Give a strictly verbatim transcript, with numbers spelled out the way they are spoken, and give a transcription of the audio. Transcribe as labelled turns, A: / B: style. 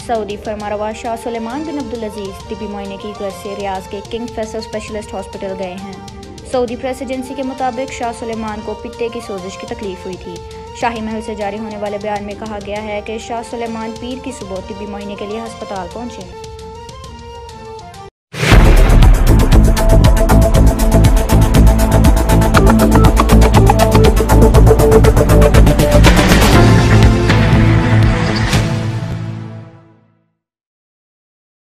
A: Saudi फरमारवा शाह सुलेमान बिन अब्दुल अजीज तिबी मुआयने की गर्ज से रियाज के किंग फैसल स्पेशलिस्ट हॉस्पिटल गए हैं। सऊदी प्रेस एजेंसी के मुताबिक शाह सुलेमान को पित्ते की सोजिश की तकलीफ हुई थी। शाही महल से जारी होने वाले बयान में कहा गया है कि शाह सुलेमान पीर की सुबह तिबी मुआयने के लिए अस्पताल पहुंचे।